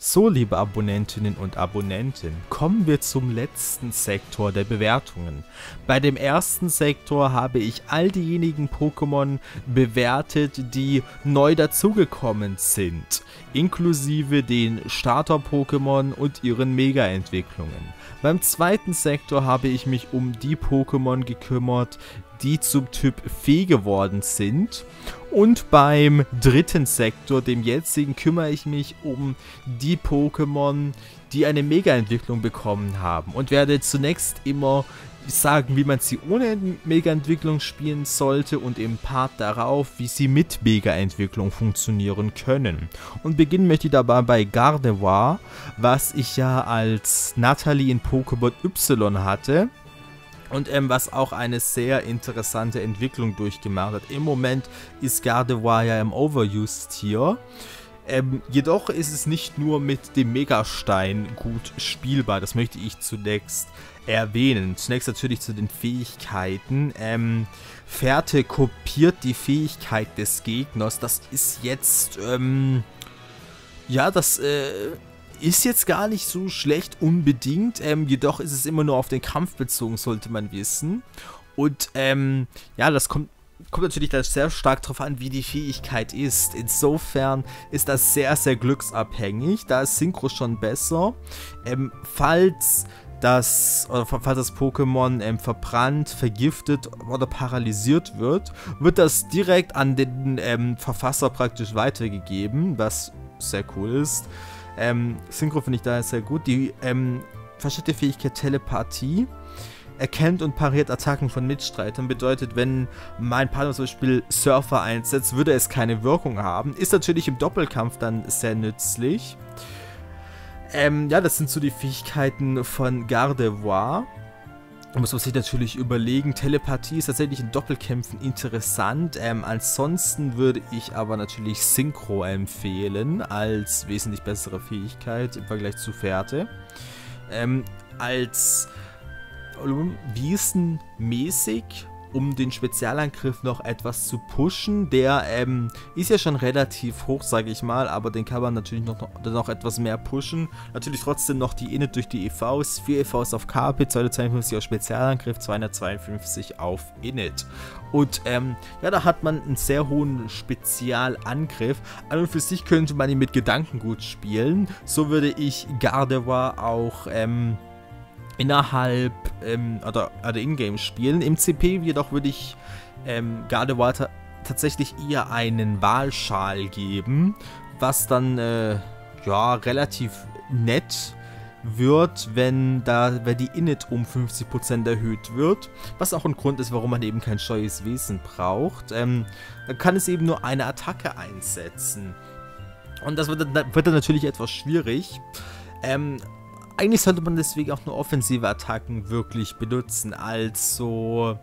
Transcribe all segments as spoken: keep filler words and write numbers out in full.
So, liebe Abonnentinnen und Abonnenten, kommen wir zum letzten Sektor der Bewertungen. Bei dem ersten Sektor habe ich all diejenigen Pokémon bewertet, die neu dazugekommen sind, inklusive den Starter-Pokémon und ihren Mega-Entwicklungen. Beim zweiten Sektor habe ich mich um die Pokémon gekümmert, die zum Typ Fee geworden sind. Und beim dritten Sektor, dem jetzigen, kümmere ich mich um die Pokémon, die eine Mega-Entwicklung bekommen haben. Und werde zunächst immer sagen, wie man sie ohne Mega-Entwicklung spielen sollte und im Part darauf, wie sie mit Mega-Entwicklung funktionieren können. Und beginnen möchte ich dabei bei Gardevoir, was ich ja als Natalie in Pokémon Y hatte. Und ähm, was auch eine sehr interessante Entwicklung durchgemacht hat. Im Moment ist Gardevoir ja im Overused-Tier. Ähm, jedoch ist es nicht nur mit dem Megastein gut spielbar. Das möchte ich zunächst erwähnen. Zunächst natürlich zu den Fähigkeiten. Ähm, Fährte kopiert die Fähigkeit des Gegners. Das ist jetzt, ähm, ja, das, äh... ist jetzt gar nicht so schlecht unbedingt, ähm, jedoch ist es immer nur auf den Kampf bezogen, sollte man wissen. Und ähm, ja, das kommt, kommt natürlich da sehr stark drauf an, wie die Fähigkeit ist. Insofern ist das sehr, sehr glücksabhängig. Da ist Synchro schon besser. Ähm, falls das, oder falls das Pokémon ähm, verbrannt, vergiftet oder paralysiert wird, wird das direkt an den ähm, Verfasser praktisch weitergegeben, was sehr cool ist. Ähm, Synchro finde ich daher sehr gut. Die ähm, versteckte Fähigkeit Telepathie erkennt und pariert Attacken von Mitstreitern. Bedeutet, wenn mein Partner zum Beispiel Surfer einsetzt, würde es keine Wirkung haben. Ist natürlich im Doppelkampf dann sehr nützlich. Ähm, ja, das sind so die Fähigkeiten von Gardevoir. Da muss man sich natürlich überlegen. Telepathie ist tatsächlich in Doppelkämpfen interessant. Ähm, ansonsten würde ich aber natürlich Synchro empfehlen als wesentlich bessere Fähigkeit im Vergleich zu Fährte. Ähm, als Wiesenmäßig, um den Spezialangriff noch etwas zu pushen. Der ähm, ist ja schon relativ hoch, sage ich mal, aber den kann man natürlich noch, noch, noch etwas mehr pushen. Natürlich trotzdem noch die Init durch die E Vs. vier E Vs auf K P, zweihundertzweiundfünfzig auf Spezialangriff, zweihundertzweiundfünfzig auf Init. Und ähm, ja, da hat man einen sehr hohen Spezialangriff. An und für sich könnte man ihn mit Gedankengut spielen. So würde ich Gardevoir auch ähm, innerhalb ähm, oder, oder in-game spielen. Im C P jedoch würde ich ähm, Gardevoir ta tatsächlich eher einen Wahlschal geben, was dann äh, ja relativ nett wird, wenn da wenn die Init um fünfzig Prozent erhöht wird, was auch ein Grund ist, warum man eben kein scheues Wesen braucht. Ähm, dann kann es eben nur eine Attacke einsetzen. Und das wird dann, wird dann natürlich etwas schwierig. Ähm, Eigentlich sollte man deswegen auch nur offensive Attacken wirklich benutzen, also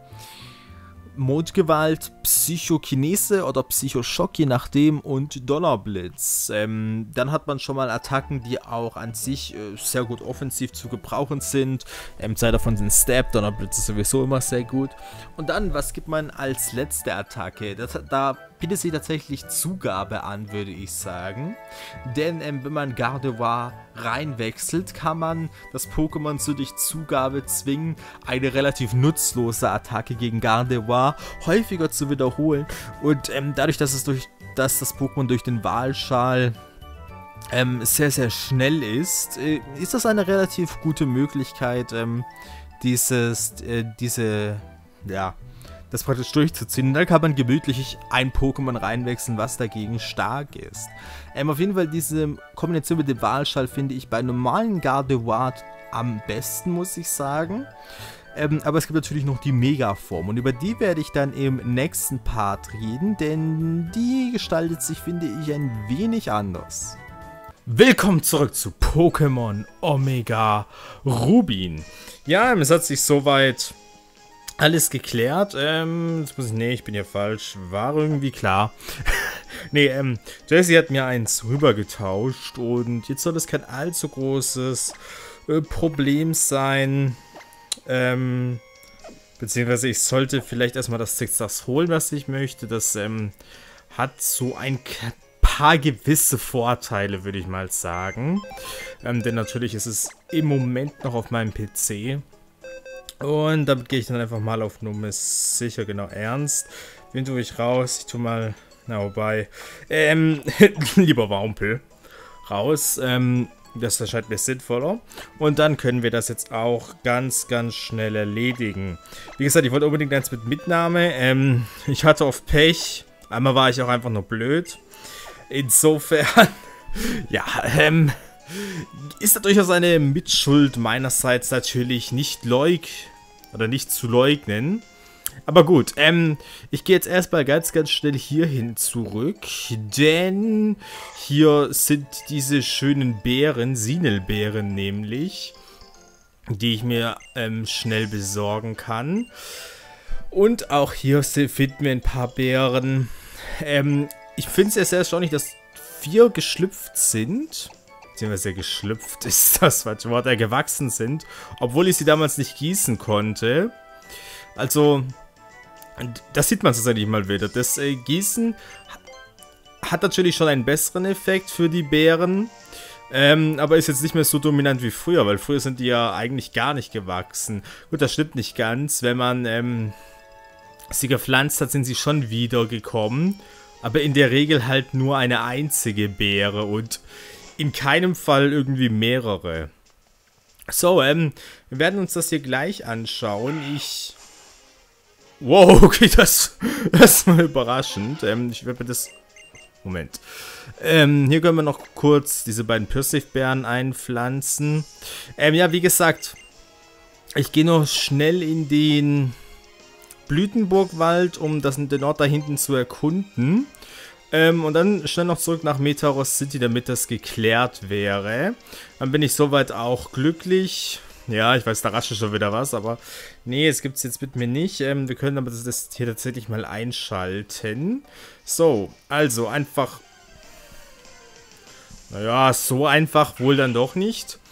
Mondgewalt, Psychokinese oder Psychoschock, je nachdem, und Donnerblitz. Ähm, dann hat man schon mal Attacken, die auch an sich äh, sehr gut offensiv zu gebrauchen sind. Ähm, zwei davon sind Stab, Donnerblitz ist sowieso immer sehr gut. Und dann, was gibt man als letzte Attacke? Das, da bietet sich tatsächlich Zugabe an, würde ich sagen. Denn ähm, wenn man Gardevoir reinwechselt, kann man das Pokémon zu durch Zugabe zwingen, eine relativ nutzlose Attacke gegen Gardevoir häufiger zu wiederholen. Und ähm, dadurch, dass es durch dass das Pokémon durch den Wahlschal ähm, sehr, sehr schnell ist, äh, ist das eine relativ gute Möglichkeit, ähm, dieses, äh, diese, ja, das praktisch durchzuziehen. Dann kann man gemütlich ein Pokémon reinwechseln, was dagegen stark ist. Ähm, auf jeden Fall diese Kombination mit dem Wahlschal finde ich bei normalen Gardevoir am besten, muss ich sagen. Ähm, aber es gibt natürlich noch die Mega-Form und über die werde ich dann im nächsten Part reden, denn die gestaltet sich, finde ich, ein wenig anders. Willkommen zurück zu Pokémon Omega Rubin. Ja, es hat sich soweit alles geklärt. Ähm, jetzt muss ich, nee, ich bin hier falsch. War irgendwie klar. nee, ähm, Jessie hat mir eins rübergetauscht und jetzt soll es kein allzu großes äh, Problem sein. Ähm, beziehungsweise ich sollte vielleicht erstmal das Zigzags holen, was ich möchte. Das ähm, hat so ein paar gewisse Vorteile, würde ich mal sagen. Ähm, denn natürlich ist es im Moment noch auf meinem P C. Und damit gehe ich dann einfach mal auf Nummer sicher, genau, ernst. Wen tue ich raus? Ich tue mal, na wobei, ähm, lieber Wampel raus. Ähm, das erscheint mir sinnvoller. Und dann können wir das jetzt auch ganz, ganz schnell erledigen. Wie gesagt, ich wollte unbedingt eins mit Mitnahme. Ähm, ich hatte oft Pech. Einmal war ich auch einfach nur blöd. Insofern, ja, ähm, ist da durchaus eine Mitschuld meinerseits natürlich nicht leug oder nicht zu leugnen. Aber gut, ähm, ich gehe jetzt erstmal ganz, ganz schnell hierhin zurück, denn hier sind diese schönen Beeren, Sinelbeeren nämlich, die ich mir ähm, schnell besorgen kann. Und auch hier finden wir ein paar Beeren. Ähm, ich finde es ja sehr erstaunlich, dass vier geschlüpft sind. Beziehungsweise geschlüpft ist das falsche Wort, äh, gewachsen sind. Obwohl ich sie damals nicht gießen konnte. Also, das sieht man tatsächlich mal wieder. Das äh, Gießen hat natürlich schon einen besseren Effekt für die Beeren. Ähm, aber ist jetzt nicht mehr so dominant wie früher, weil früher sind die ja eigentlich gar nicht gewachsen. Gut, das stimmt nicht ganz. Wenn man ähm, sie gepflanzt hat, sind sie schon wieder gekommen. Aber in der Regel halt nur eine einzige Beere und in keinem Fall irgendwie mehrere. So, ähm, wir werden uns das hier gleich anschauen. Ich... Wow, okay, das, das ist mal überraschend. Ähm, ich werde mir das... Moment. Ähm, hier können wir noch kurz diese beiden Pfirsichbeeren einpflanzen. Ähm, ja, wie gesagt, ich gehe noch schnell in den Blütenburgwald, um das, den Ort da hinten zu erkunden. Ähm, und dann schnell noch zurück nach Metaros City, damit das geklärt wäre. Dann bin ich soweit auch glücklich. Ja, ich weiß, da rasche schon wieder was, aber nee, es gibt es jetzt mit mir nicht. Ähm, wir können aber das, das hier tatsächlich mal einschalten. So, also einfach... Naja, so einfach wohl dann doch nicht.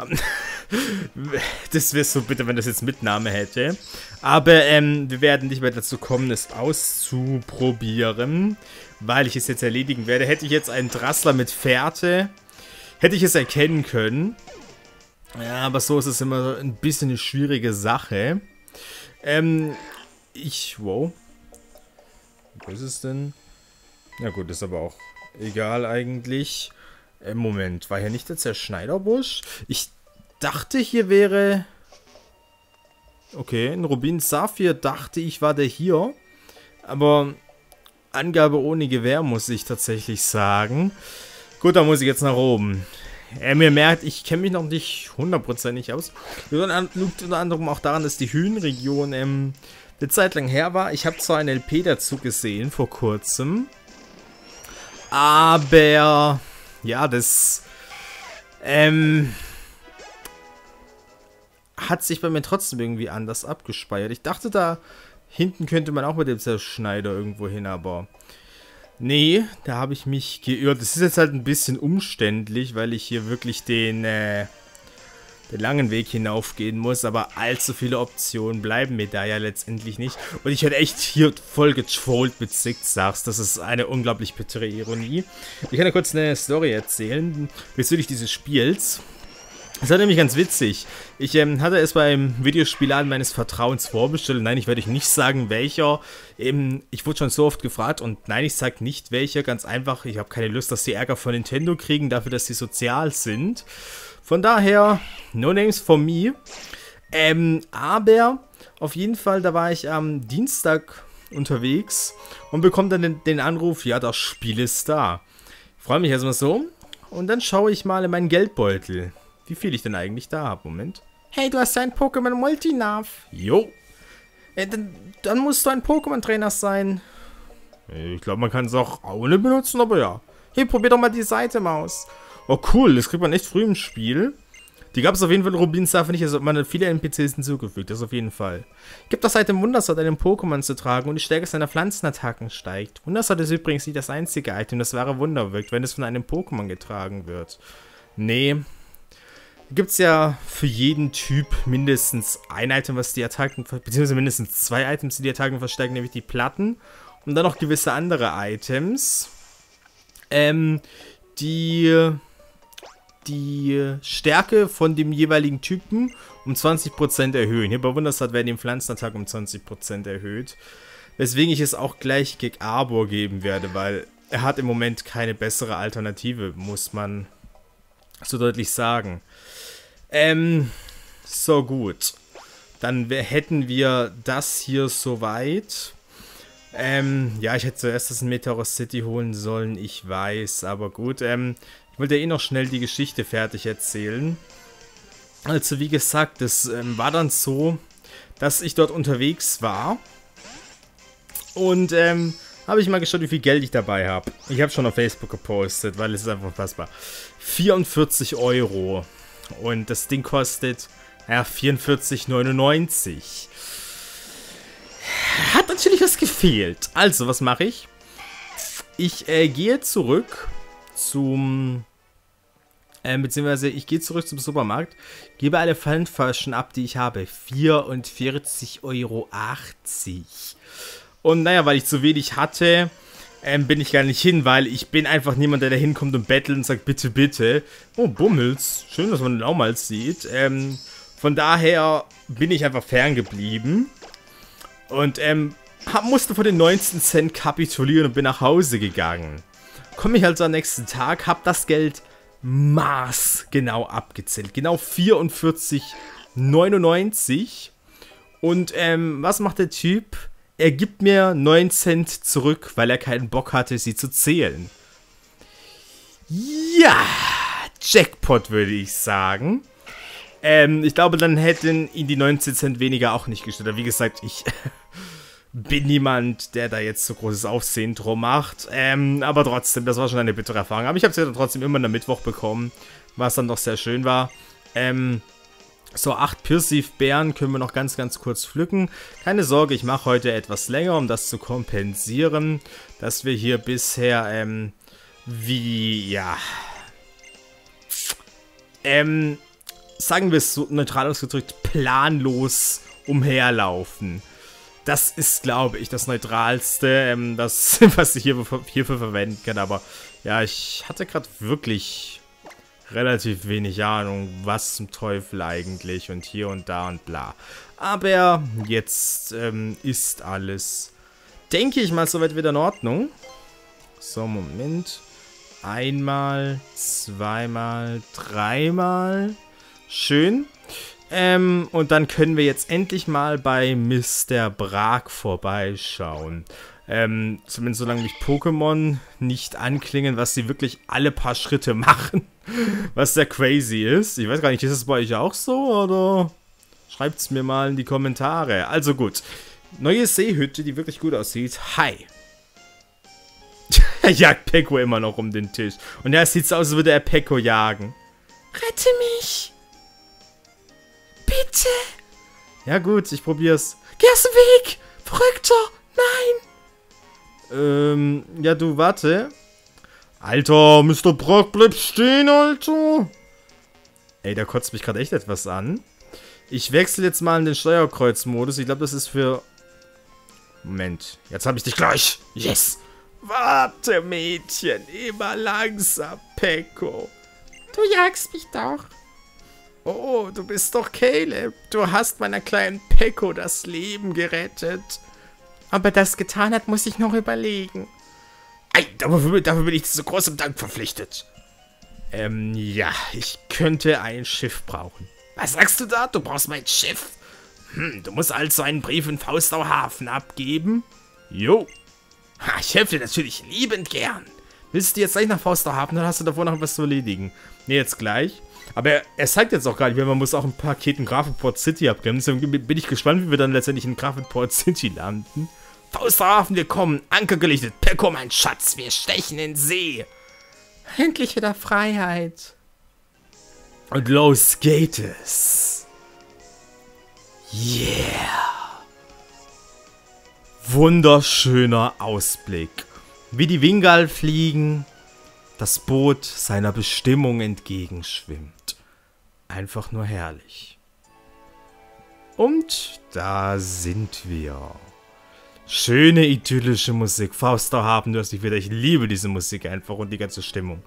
Das wäre so bitte, wenn das jetzt Mitnahme hätte. Aber ähm, wir werden nicht mehr dazu kommen, es auszuprobieren, weil ich es jetzt erledigen werde. Hätte ich jetzt einen Drassler mit Fährte, hätte ich es erkennen können. Ja, aber so ist es immer ein bisschen eine schwierige Sache. Ähm, ich, wow. Was ist es denn? Na gut, ist aber auch egal eigentlich. Äh, Moment, war hier nicht der Zerschneiderbusch? Ich dachte, hier wäre... Okay, ein Rubin Saphir dachte ich, war der hier. Aber Angabe ohne Gewehr, muss ich tatsächlich sagen. Gut, dann muss ich jetzt nach oben. Er mir merkt, ich kenne mich noch nicht hundertprozentig aus. Liegt unter anderem auch daran, dass die Höhenregion ähm, eine Zeit lang her war. Ich habe zwar ein L P dazu gesehen vor kurzem. Aber ja, das ähm, hat sich bei mir trotzdem irgendwie anders abgespeichert. Ich dachte, da hinten könnte man auch mit dem Zerschneider irgendwo hin, aber... Nee, da habe ich mich geirrt. Das ist jetzt halt ein bisschen umständlich, weil ich hier wirklich den, äh, den langen Weg hinaufgehen muss. Aber allzu viele Optionen bleiben mir da ja letztendlich nicht. Und ich werde echt hier voll getrollt mit Zigzags. Das ist eine unglaublich bittere Ironie. Ich kann ja kurz eine Story erzählen bezüglich dieses Spiels. Das war nämlich ganz witzig. Ich ähm, hatte es beim Videospielladen meines Vertrauens vorbestellt. Nein, ich werde euch nicht sagen, welcher. Ähm, ich wurde schon so oft gefragt und nein, ich sage nicht welcher. Ganz einfach, ich habe keine Lust, dass sie Ärger von Nintendo kriegen, dafür, dass sie sozial sind. Von daher, no names for me. Ähm, aber auf jeden Fall, da war ich am Dienstag unterwegs und bekomme dann den, den Anruf, ja, das Spiel ist da. Ich freue mich erstmal so und dann schaue ich mal in meinen Geldbeutel. Wie viel ich denn eigentlich da habe. Moment. Hey, du hast ein Pokémon Multinav. Jo. Äh, dann, dann musst du ein Pokémon-Trainer sein. Ich glaube, man kann es auch ohne benutzen, aber ja. Hey, probier doch mal die Seite mal aus. Oh, cool. Das kriegt man echt früh im Spiel. Die gab es auf jeden Fall in Rubin Saphir nicht. Also man hat viele N P Cs hinzugefügt. Das auf jeden Fall. Gibt das Item Wundersort, einen Pokémon zu tragen und die Stärke seiner Pflanzenattacken steigt. Wundersort ist übrigens nicht das einzige Item, das wahre Wunder wirkt, wenn es von einem Pokémon getragen wird. Nee. Gibt es ja für jeden Typ mindestens ein Item, was die Attacken, beziehungsweise mindestens zwei Items, die die Attacken verstärken, nämlich die Platten und dann noch gewisse andere Items. ähm, die, die Stärke von dem jeweiligen Typen um zwanzig Prozent erhöhen. Hier bei Wunderstart werden die Pflanzenattacken um zwanzig Prozent erhöht. Weswegen ich es auch gleich gegen Arbor geben werde, weil er hat im Moment keine bessere Alternative, muss man so deutlich sagen. Ähm, so gut. Dann hätten wir das hier soweit. Ähm, ja, ich hätte zuerst das Meteor City holen sollen, ich weiß, aber gut. Ähm, ich wollte ja eh noch schnell die Geschichte fertig erzählen. Also wie gesagt, es ähm, war dann so, dass ich dort unterwegs war. Und ähm, habe ich mal geschaut, wie viel Geld ich dabei habe. Ich habe schon auf Facebook gepostet, weil es ist einfach unfassbar. vierundvierzig Euro. Und das Ding kostet, ja, vierundvierzig neunundneunzig. Hat natürlich was gefehlt. Also, was mache ich? Ich äh, gehe zurück zum... Äh, beziehungsweise ich gehe zurück zum Supermarkt, gebe alle Pfandflaschen ab, die ich habe. vierundvierzig Euro achtzig. Und naja, weil ich zu wenig hatte, ähm, bin ich gar nicht hin, weil ich bin einfach niemand, der da hinkommt und bettelt und sagt, bitte, bitte. Oh, Bummels. Schön, dass man den auch mal sieht. Ähm, von daher bin ich einfach ferngeblieben. Und ähm, hab, musste vor den neunzehn Cent kapitulieren und bin nach Hause gegangen. Komme ich also am nächsten Tag, hab das Geld maßgenau abgezählt. Genau vierundvierzig neunundneunzig. Und ähm, was macht der Typ? Er gibt mir neun Cent zurück, weil er keinen Bock hatte, sie zu zählen. Ja, Jackpot würde ich sagen. Ähm, ich glaube, dann hätten ihn die neunzehn Cent weniger auch nicht gestört. Wie gesagt, ich bin niemand, der da jetzt so großes Aufsehen drum macht. Ähm, aber trotzdem, das war schon eine bittere Erfahrung. Aber ich habe es ja dann trotzdem immer am Mittwoch bekommen, was dann doch sehr schön war. Ähm... So, acht Pirsif-Beeren können wir noch ganz, ganz kurz pflücken. Keine Sorge, ich mache heute etwas länger, um das zu kompensieren, dass wir hier bisher, ähm, wie, ja, ähm, sagen wir es so neutral ausgedrückt, planlos umherlaufen. Das ist, glaube ich, das Neutralste, ähm, das, was ich hier, hierfür verwenden kann. Aber, ja, ich hatte gerade wirklich relativ wenig Ahnung, was zum Teufel eigentlich und hier und da und bla. Aber jetzt ähm, ist alles, denke ich mal, soweit wieder in Ordnung. So, Moment. Einmal, zweimal, dreimal. Schön. Ähm, und dann können wir jetzt endlich mal bei Mister Brag vorbeischauen. Ähm, zumindest solange mich Pokémon nicht anklingen, was sie wirklich alle paar Schritte machen. Was sehr crazy ist. Ich weiß gar nicht, ist es bei euch auch so, oder? Schreibt es mir mal in die Kommentare. Also gut. Neue Seehütte, die wirklich gut aussieht. Hi. Er jagt Peko immer noch um den Tisch. Und ja, es sieht so aus, als würde er Peko jagen. Rette mich. Bitte. Ja gut, ich probier's. Geh aus dem Weg. Verrückter. Nein. Ähm, ja du, warte. Alter, Mister Brag, bleib stehen, Alter. Ey, der kotzt mich gerade echt etwas an. Ich wechsle jetzt mal in den Steuerkreuzmodus. Ich glaube, das ist für... Moment, jetzt habe ich dich gleich. Yes. Warte, Mädchen. Immer langsam, Peko. Du jagst mich doch. Oh, du bist doch Caleb. Du hast meiner kleinen Peko das Leben gerettet. Ob er das getan hat, muss ich noch überlegen. Ei, dafür, dafür bin ich zu großem Dank verpflichtet. Ähm, ja, ich könnte ein Schiff brauchen. Was sagst du da? Du brauchst mein Schiff? Hm, du musst also einen Brief in Faustau Hafen abgeben? Jo. Ha, ich helfe dir natürlich liebend gern. Willst du jetzt gleich nach Faustau Hafen, oder hast du davor noch was zu erledigen? Ne, jetzt gleich. Aber er, er zeigt jetzt auch gar nicht, weil man muss auch ein Paket in Grafenport City abgeben. Deswegen bin ich gespannt, wie wir dann letztendlich in Grafenport City landen. Faustau Hafen, wir kommen. Anker gelichtet. Peko, mein Schatz, wir stechen in See. Endlich wieder Freiheit. Und los geht es. Yeah. Wunderschöner Ausblick. Wie die Wingal fliegen, das Boot seiner Bestimmung entgegenschwimmt. Einfach nur herrlich. Und da sind wir. Schöne, idyllische Musik. Fausterhafen, du hast dich wieder. Ich liebe diese Musik einfach und die ganze Stimmung.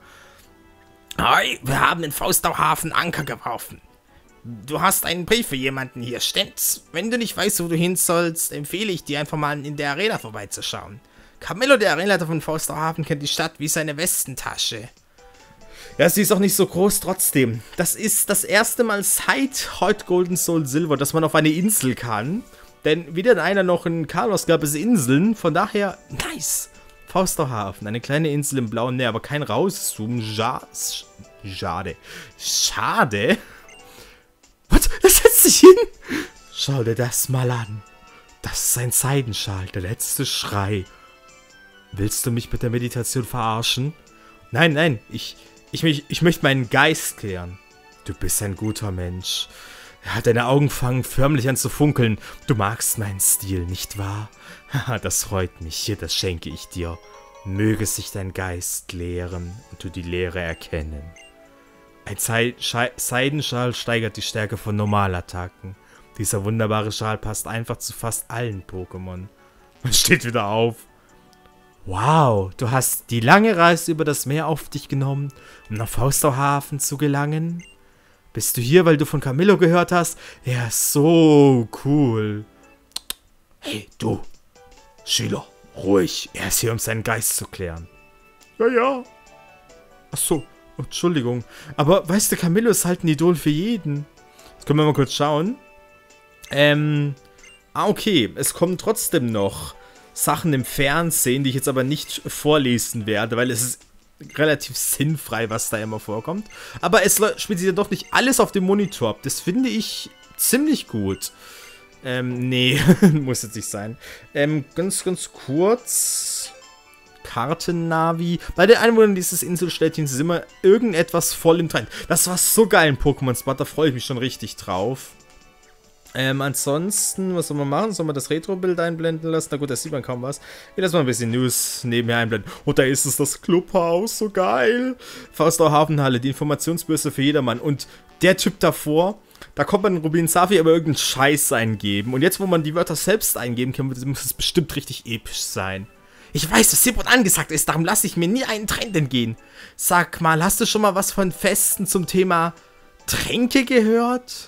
Hi, wir haben in Fausterhafen Anker geworfen. Du hast einen Brief für jemanden hier, stimmt's? Wenn du nicht weißt, wo du hin sollst, empfehle ich dir einfach mal in der Arena vorbeizuschauen. Camillo, der Arenaleiter von Fausterhafen, kennt die Stadt wie seine Westentasche. Ja, sie ist auch nicht so groß trotzdem. Das ist das erste Mal seit heute Golden Soul Silver, dass man auf eine Insel kann. Denn weder in einer noch in Carlos gab es Inseln. Von daher, nice. Fausterhafen, eine kleine Insel im blauen Meer, aber kein Rauszoomen. Ja, schade. Schade? Was? Das setzt sich hin? Schau dir das mal an. Das ist ein Seidenschal, der letzte Schrei. Willst du mich mit der Meditation verarschen? Nein, nein, ich, ich, ich, ich möchte meinen Geist klären. Du bist ein guter Mensch. Ja, deine Augen fangen förmlich an zu funkeln. Du magst meinen Stil, nicht wahr? Haha, das freut mich. Hier, das schenke ich dir. Möge sich dein Geist lehren und du die Lehre erkennen. Ein Zei- Schei- Seidenschal steigert die Stärke von Normalattacken. Dieser wunderbare Schal passt einfach zu fast allen Pokémon. Man steht wieder auf. Wow, du hast die lange Reise über das Meer auf dich genommen, um nach Fausterhafen zu gelangen? Bist du hier, weil du von Camillo gehört hast? Er ist so cool. Hey, du, Schüler, ruhig. Er ist hier, um seinen Geist zu klären. Ja, ja. Ach so, Entschuldigung. Aber weißt du, Camillo ist halt ein Idol für jeden. Jetzt können wir mal kurz schauen. Ähm, ah, okay. Es kommen trotzdem noch Sachen im Fernsehen, die ich jetzt aber nicht vorlesen werde, weil es ist relativ sinnfrei, was da immer vorkommt. Aber es spielt sich ja doch nicht alles auf dem Monitor ab. Das finde ich ziemlich gut. Ähm, nee, muss jetzt nicht sein. Ähm, ganz, ganz kurz. Kartennavi. Bei den Einwohnern dieses Inselstädtchens ist immer irgendetwas voll im Trend. Das war so geil in Pokémon Smart, da freue ich mich schon richtig drauf. Ähm, ansonsten, was soll man machen? Soll man das Retro-Bild einblenden lassen? Na gut, da sieht man kaum was. Ich lasse mal ein bisschen News nebenher einblenden. Und da ist es, das Clubhaus, so geil. Faustau Hafenhalle, die Informationsbörse für jedermann. Und der Typ davor, da kommt man in Rubin Safi aber irgendeinen Scheiß eingeben. Und jetzt, wo man die Wörter selbst eingeben kann, muss es bestimmt richtig episch sein. Ich weiß, was Sepot angesagt ist, darum lasse ich mir nie einen Trend entgehen. Sag mal, hast du schon mal was von Festen zum Thema Tränke gehört?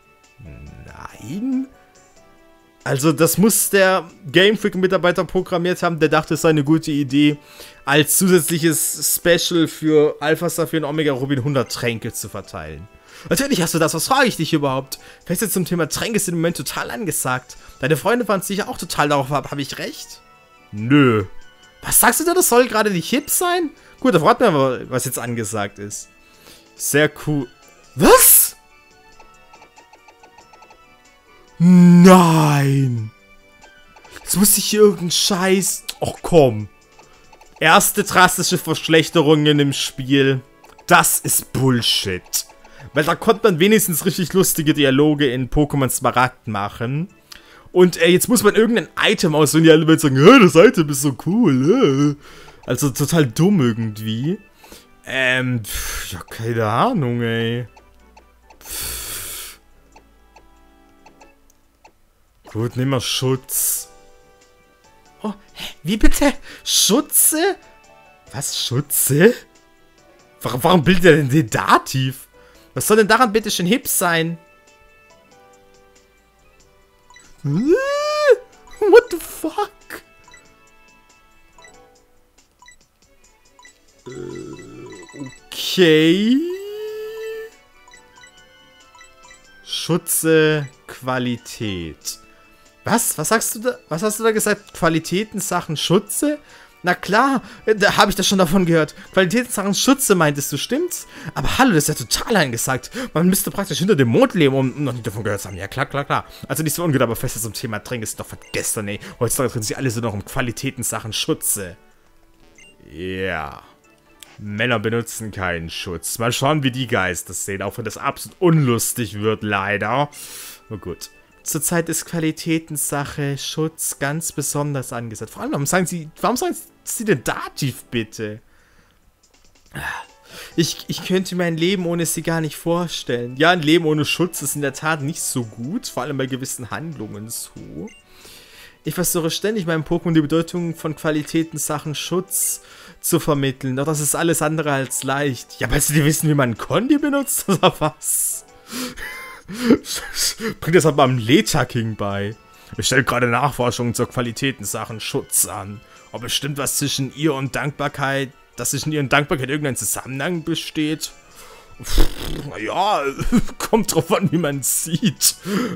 Nein? Also das muss der Game Freak-Mitarbeiter programmiert haben, der dachte, es sei eine gute Idee, als zusätzliches Special für Alpha Saphir und Omega Rubin hundert Tränke zu verteilen. Natürlich hast du das, was frage ich dich überhaupt? Feste zum Thema Tränke sind im Moment total angesagt. Deine Freunde fanden sicher auch total darauf ab, habe ich recht? Nö. Was sagst du da, das soll gerade nicht hip sein? Gut, da fragt man aber, was jetzt angesagt ist. Sehr cool. Was? Nein! Jetzt muss ich hier irgendeinen Scheiß... Och komm. Erste drastische Verschlechterungen im Spiel. Das ist Bullshit. Weil da konnte man wenigstens richtig lustige Dialoge in Pokémon Smaragd machen. Und äh, jetzt muss man irgendein Item auswählen, die alle werden sagen, hey, das Item ist so cool. Äh. Also total dumm irgendwie. Ähm, pff, ja, keine Ahnung, ey. Pff. Gut, nehmen wir Schutz. Oh, hä, wie bitte? Schutze? Was, Schutze? Warum, warum bildet er denn den Dativ? Was soll denn daran bitte schön hip sein? What the fuck? Okay. Schutze, Qualität. Was? Was sagst du da? Was hast du da gesagt? Qualitäten Sachen Schutze? Na klar, da habe ich das schon davon gehört. Qualitätssachen Schutze meintest du, stimmt's? Aber hallo, das ist ja total angesagt. Man müsste praktisch hinter dem Mond leben, um noch nicht davon gehört zu haben. Ja, klar, klar, klar. Also nicht so ungut, aber fest zum Thema Tränke ist doch vergessen, ey. Heutzutage drehen sich alle so noch um Qualitätensachen Schutze. Ja. Männer benutzen keinen Schutz. Mal schauen, wie die Geister sehen, auch wenn das absolut unlustig wird, leider. Oh gut. Zurzeit ist Qualitätensache Schutz ganz besonders angesagt. Vor allem, warum sagen sie, warum sagen sie denn Dativ, bitte? Ich, ich könnte mir ein Leben ohne sie gar nicht vorstellen. Ja, ein Leben ohne Schutz ist in der Tat nicht so gut, vor allem bei gewissen Handlungen so. Ich versuche ständig meinem Pokémon die Bedeutung von Qualitäten Sachen Schutz zu vermitteln. Doch das ist alles andere als leicht. Ja, weißt du, die wissen, wie man Kondi benutzt, oder was? Bringt das aber am Letaking bei. Ich stelle gerade Nachforschungen zur Qualitäten Sachen Schutz an. Ob bestimmt was zwischen ihr und Dankbarkeit, dass zwischen ihr und Dankbarkeit irgendein Zusammenhang besteht. Ja, kommt drauf an, wie man es sieht.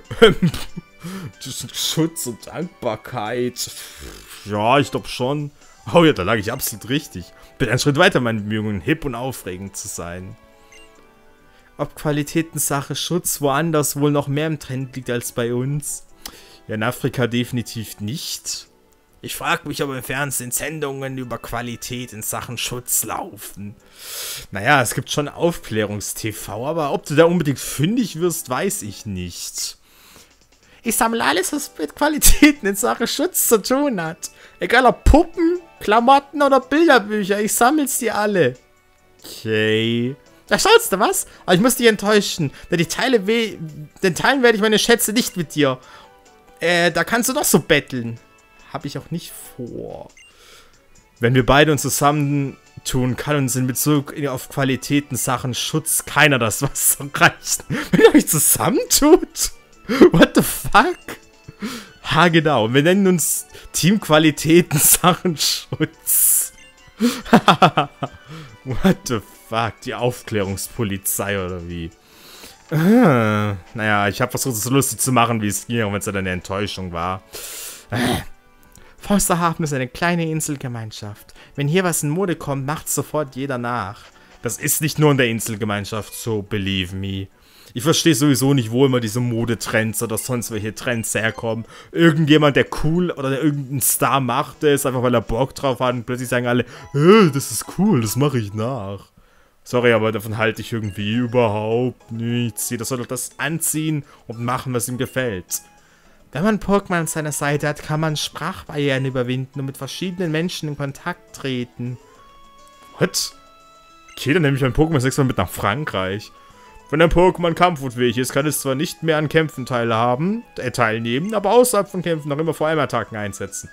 Schutz und Dankbarkeit. Ja, ich glaube schon. Oh ja, da lag ich absolut richtig. Bin einen Schritt weiter, meine Bemühungen, hip und aufregend zu sein. Ob Qualitätensache Schutz woanders wohl noch mehr im Trend liegt als bei uns? Ja, in Afrika definitiv nicht. Ich frage mich, ob im Fernsehen Sendungen über Qualität in Sachen Schutz laufen. Naja, es gibt schon Aufklärungst-T V, aber ob du da unbedingt fündig wirst, weiß ich nicht. Ich sammle alles, was mit Qualitäten in Sachen Schutz zu tun hat. Egal ob Puppen, Klamotten oder Bilderbücher, ich sammel's dir alle. Okay. Da schaust du was? Aber ich muss dich enttäuschen, denn die Teile weh, den Teilen werde ich meine Schätze nicht mit dir. Äh, da kannst du doch so betteln. Habe ich auch nicht vor. Wenn wir beide uns zusammentun, kann uns in Bezug auf Qualitäten Sachen Schutz keiner das was reichen. Wenn ihr euch zusammentut? What the fuck? Ha, genau. Wir nennen uns Team Qualitäten Sachen Schutz. What the fuck? Die Aufklärungspolizei oder wie? Ah, naja, ich habe versucht, es so lustig zu machen, wie es ging, auch wenn es dann eine Enttäuschung war. Ah. Forsterhafen ist eine kleine Inselgemeinschaft. Wenn hier was in Mode kommt, macht sofort jeder nach. Das ist nicht nur in der Inselgemeinschaft so, believe me. Ich verstehe sowieso nicht, wo immer diese Modetrends oder sonst welche Trends herkommen. Irgendjemand, der cool oder der irgendein Star macht es, einfach weil er Bock drauf hat und plötzlich sagen alle, hey, das ist cool, das mache ich nach. Sorry, aber davon halte ich irgendwie überhaupt nichts. Jeder soll doch das anziehen und machen, was ihm gefällt. Wenn man Pokémon an seiner Seite hat, kann man Sprachbarrieren überwinden und mit verschiedenen Menschen in Kontakt treten. What? Okay, dann nehme ich mein Pokémon sechs Mal mit nach Frankreich. Wenn ein Pokémon kampfunfähig ist, kann es zwar nicht mehr an Kämpfen teilhaben, äh, teilnehmen, aber außerhalb von Kämpfen noch immer vor allem Attacken einsetzen.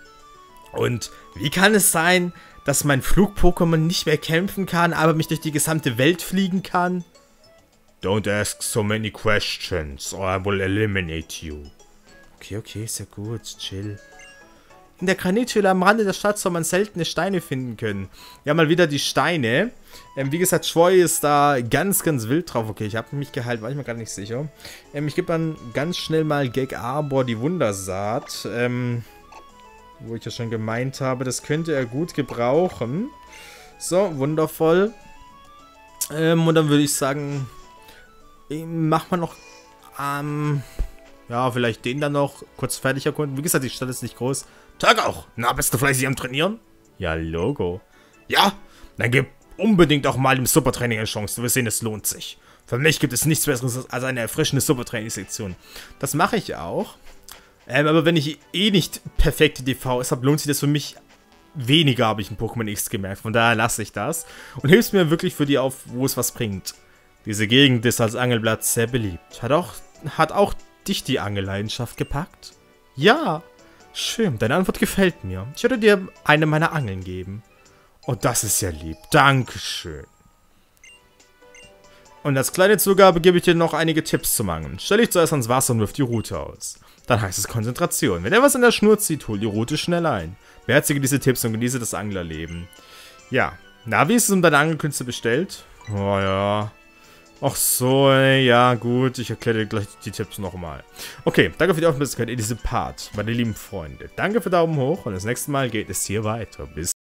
Und wie kann es sein, dass mein Flug-Pokémon nicht mehr kämpfen kann, aber mich durch die gesamte Welt fliegen kann? Don't ask so many questions, or I will eliminate you. Okay, okay, ist ja gut, chill. In der Granithöhle am Rande der Stadt soll man seltene Steine finden können. Ja, mal wieder die Steine. Ähm, wie gesagt, Schwoi ist da ganz, ganz wild drauf. Okay, ich habe mich geheilt, war ich mir gar nicht sicher. Ähm, ich gebe dann ganz schnell mal Geg Arbor die Wundersaat. Ähm, wo ich ja schon gemeint habe, das könnte er gut gebrauchen. So, wundervoll. Ähm, und dann würde ich sagen, machen wir noch, ähm, ja, vielleicht den dann noch kurz fertig erkunden. Wie gesagt, die Stadt ist nicht groß. Tag auch. Na, bist du fleißig am Trainieren? Ja, Logo. Ja, dann gib unbedingt auch mal dem Supertraining eine Chance. Du wirst sehen, es lohnt sich. Für mich gibt es nichts Besseres als eine erfrischende Supertraining-Sektion. Das mache ich auch. Ähm, aber wenn ich eh nicht perfekte D V habe, lohnt sich das für mich weniger, habe ich in Pokémon X gemerkt. Von daher lasse ich das. Und hilfst mir wirklich für die auf, wo es was bringt. Diese Gegend ist als Angelplatz sehr beliebt. Hat auch, hat auch dich die Angelleidenschaft gepackt? Ja. Schön, deine Antwort gefällt mir. Ich würde dir eine meiner Angeln geben. Oh, das ist ja lieb. Dankeschön. Und als kleine Zugabe gebe ich dir noch einige Tipps zum Angeln. Stell dich zuerst ans Wasser und wirf die Route aus. Dann heißt es Konzentration. Wenn er was in der Schnur zieht, hol die Route schnell ein. Beherzige diese Tipps und genieße das Anglerleben. Ja. Na, wie ist es um deine Angelkünste bestellt? Oh ja. Ach so, ey, ja gut, ich erkläre dir gleich die Tipps nochmal. Okay, danke für die Aufmerksamkeit in diesem Part, meine lieben Freunde. Danke für Daumen hoch und das nächste Mal geht es hier weiter. Bis